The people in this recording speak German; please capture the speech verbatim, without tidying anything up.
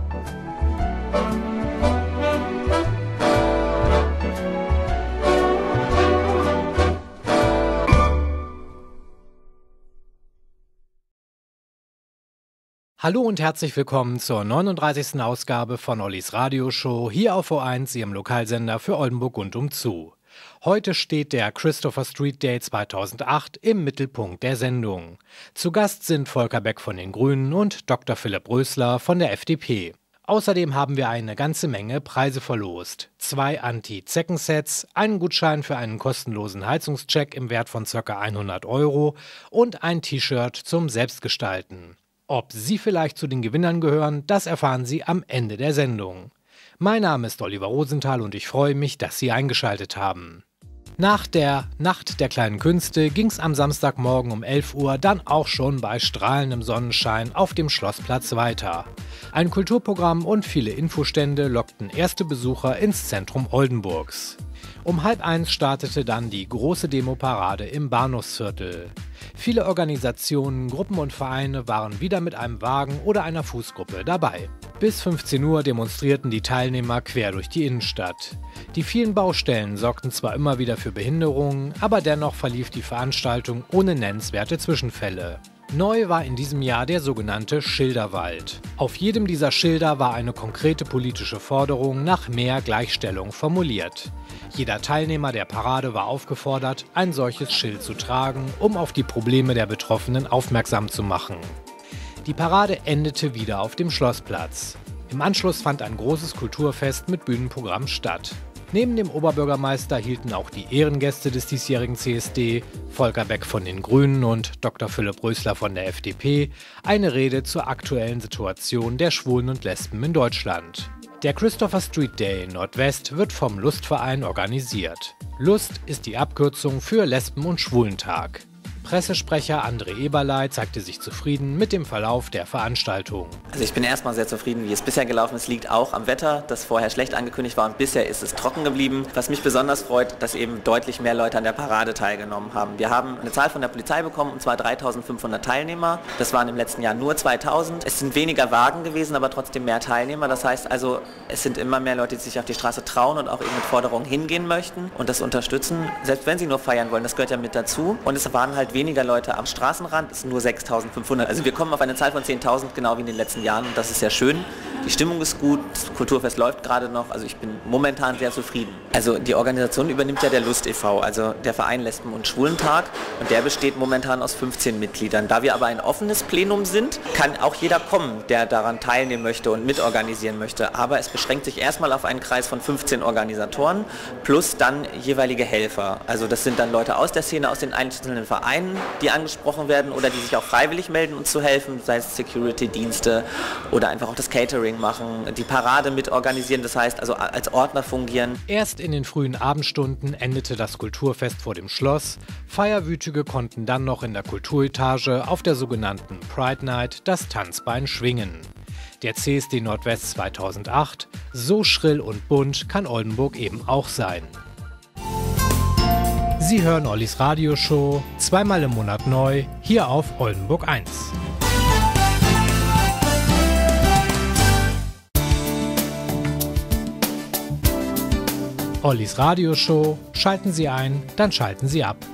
Hallo und herzlich willkommen zur neununddreißigsten Ausgabe von Ollis Radioshow hier auf O eins, Ihrem Lokalsender für Oldenburg und umzu. Heute steht der Christopher Street Day zweitausendacht im Mittelpunkt der Sendung. Zu Gast sind Volker Beck von den Grünen und Doktor Philipp Rösler von der F D P. Außerdem haben wir eine ganze Menge Preise verlost. Zwei Anti-Zecken-Sets, einen Gutschein für einen kostenlosen Heizungscheck im Wert von ca. hundert Euro und ein T-Shirt zum Selbstgestalten. Ob Sie vielleicht zu den Gewinnern gehören, das erfahren Sie am Ende der Sendung. Mein Name ist Oliver Rosenthal und ich freue mich, dass Sie eingeschaltet haben. Nach der Nacht der kleinen Künste ging es am Samstagmorgen um elf Uhr dann auch schon bei strahlendem Sonnenschein auf dem Schlossplatz weiter. Ein Kulturprogramm und viele Infostände lockten erste Besucher ins Zentrum Oldenburgs. Um halb eins startete dann die große Demoparade im Bahnhofsviertel. Viele Organisationen, Gruppen und Vereine waren wieder mit einem Wagen oder einer Fußgruppe dabei. Bis fünfzehn Uhr demonstrierten die Teilnehmer quer durch die Innenstadt. Die vielen Baustellen sorgten zwar immer wieder für Behinderungen, aber dennoch verlief die Veranstaltung ohne nennenswerte Zwischenfälle. Neu war in diesem Jahr der sogenannte Schilderwald. Auf jedem dieser Schilder war eine konkrete politische Forderung nach mehr Gleichstellung formuliert. Jeder Teilnehmer der Parade war aufgefordert, ein solches Schild zu tragen, um auf die Probleme der Betroffenen aufmerksam zu machen. Die Parade endete wieder auf dem Schlossplatz. Im Anschluss fand ein großes Kulturfest mit Bühnenprogramm statt. Neben dem Oberbürgermeister hielten auch die Ehrengäste des diesjährigen C S D, Volker Beck von den Grünen und Doktor Philipp Rösler von der F D P, eine Rede zur aktuellen Situation der Schwulen und Lesben in Deutschland. Der Christopher Street Day Nordwest wird vom Lustverein organisiert. Lust ist die Abkürzung für Lesben- und Schwulentag. Pressesprecher André Eberlei zeigte sich zufrieden mit dem Verlauf der Veranstaltung. Also ich bin erstmal sehr zufrieden, wie es bisher gelaufen ist. Liegt auch am Wetter, das vorher schlecht angekündigt war und bisher ist es trocken geblieben. Was mich besonders freut, dass eben deutlich mehr Leute an der Parade teilgenommen haben. Wir haben eine Zahl von der Polizei bekommen, und zwar dreitausendfünfhundert Teilnehmer. Das waren im letzten Jahr nur zweitausend. Es sind weniger Wagen gewesen, aber trotzdem mehr Teilnehmer. Das heißt also, es sind immer mehr Leute, die sich auf die Straße trauen und auch eben mit Forderungen hingehen möchten und das unterstützen. Selbst wenn sie nur feiern wollen, das gehört ja mit dazu. Und es waren halt weniger Leute am Straßenrand, es sind nur sechstausendfünfhundert. Also wir kommen auf eine Zahl von zehntausend, genau wie in den letzten Jahren, und das ist sehr schön. Die Stimmung ist gut, das Kulturfest läuft gerade noch, also ich bin momentan sehr zufrieden. Also die Organisation übernimmt ja der Lust e V, also der Verein Lesben- und Schwulentag, und der besteht momentan aus fünfzehn Mitgliedern. Da wir aber ein offenes Plenum sind, kann auch jeder kommen, der daran teilnehmen möchte und mitorganisieren möchte. Aber es beschränkt sich erstmal auf einen Kreis von fünfzehn Organisatoren plus dann jeweilige Helfer. Also das sind dann Leute aus der Szene, aus den einzelnen Vereinen, die angesprochen werden oder die sich auch freiwillig melden, uns zu helfen, sei es Security-Dienste oder einfach auch das Catering machen, die Parade mitorganisieren, das heißt also als Ordner fungieren. Erst in den frühen Abendstunden endete das Kulturfest vor dem Schloss. Feierwütige konnten dann noch in der Kulturetage auf der sogenannten Pride Night das Tanzbein schwingen. Der C S D Nordwest zweitausendacht, so schrill und bunt kann Oldenburg eben auch sein. Sie hören Ollis Radioshow, zweimal im Monat neu, hier auf Oldenburg eins. Ollis Radioshow, schalten Sie ein, dann schalten Sie ab.